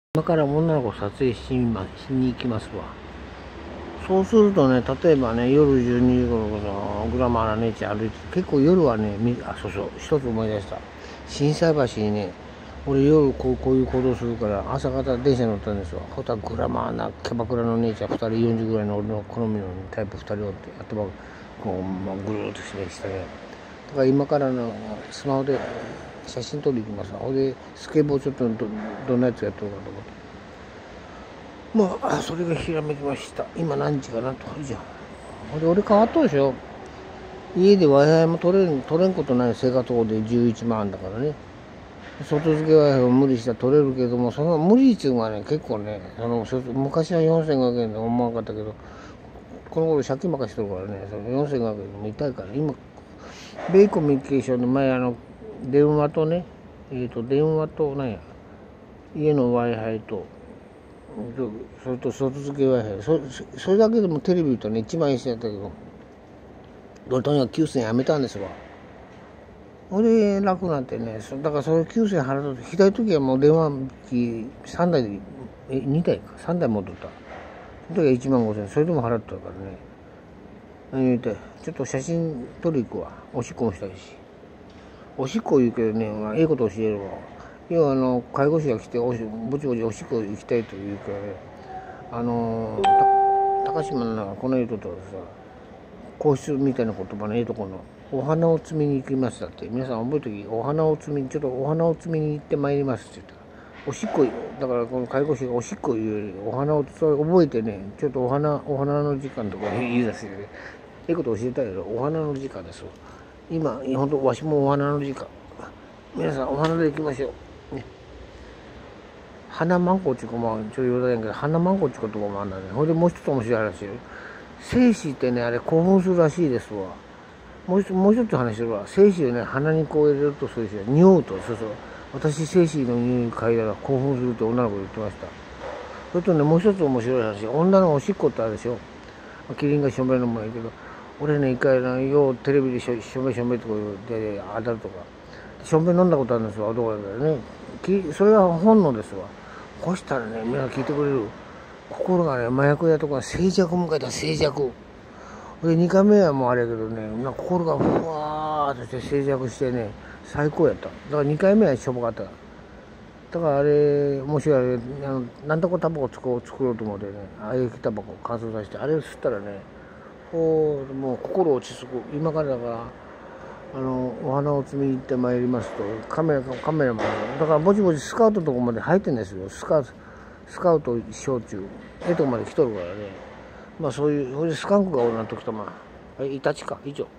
今から女の子撮影しに行きますわ。そうするとね、例えばね、夜12時頃グラマーな姉ちゃん歩いて、結構夜はね、そうそう、一つ思い出した。心斎橋にね、俺夜こういう行動するから、朝方電車乗ったんですわ。ほたグラマーなキャバクラの姉ちゃん2人40ぐらいの俺の好みのタイプ2人おって、頭こう、ぐるーっとしてね。だから今からのスマホで写真撮り行きますわ。ほんで、スケボーちょっとどんなやつやっとるかと思って。まあ、それがひらめきました。今何時かなと。じゃん。ほんで、俺変わったでしょ。家で Wi-Fi も取れんことない生活保護で11万だからね。外付け Wi-Fi も無理したら取れるけども、その無理っていうのはね、結構ね、昔は4500円で思わなかったけど、この頃借金ばっかりしてるからね、その4500円も痛いから、今、米コミュニケーションの前、電話とね、電話と、家の Wi-Fi と、それと外付け Wi-Fi、それだけでもテレビとね、1万円してやったけど、俺とにかく9000円やめたんですわ。ほんで、楽になってね、だからそれ9000円払うと、左時はもう電話機3台で、2台か、3台持っとった。その時は1万5000円、それでも払ったからね。ちょっと写真撮り行くわ。おしっこもしたいし。おしっこ言うけどね、ええこと教えるわ。要は介護士が来てぼちぼちおしっこ行きたいと言うからね、高島のこの言うとったらさ、皇室みたいな言葉のええとこの、お花を摘みに行きましたって、皆さん覚えとき、ちょっとお花を摘みに行ってまいりますって言ったら、おしっこ、だからこの介護士がおしっこ言うより、お花を覚えてね、ちょっとお花の時間とか言い出すよね。ええこと教えたいけど、お花の時間ですわ。今、本当わしもお花の時間。皆さんお花で行きましょう。ね。花マンコっていうか、まあ、ちょっと言うたんやけど、花マンコっていう言葉もあるんだね。ほいでもう一つ面白い話よ。精子ってね、あれ興奮するらしいですわ。もう一つ話するわ。精子をね、鼻にこう入れるとそうですよ。匂うと、そう。私、精子の匂い嗅いだら興奮するって女の子言ってました。それとね、もう一つ面白い話。女のおしっこってあるでしょ。キリンがしょんべんのもんやけど、俺ね、一回ようテレビでしょんべんとか言って当たるとか。しょんべん飲んだことあるんですわ、男だからね。それは本能ですわ。こうしたらね、みんな聞いてくれる。心がね、麻薬屋とか静寂を迎えた静寂。で、2回目はもうあれやけどね、心がふわーっとして静寂してね、最高やった。だから2回目はしょぼかった。だからあれ、もしあれ、なんとかタバコ作ろうと思ってね、液タバコ乾燥させて、あれを吸ったらね、もう心落ち着く。今からだから、お花を摘みに行ってまいりますと、カメラマン、だからぼちぼちスカウトのとこまで入ってんですよ。スカウト小中、ええとこまで来とるからね。まあそういう、それでスカンクがおるなときと、まあ、イタチか、以上。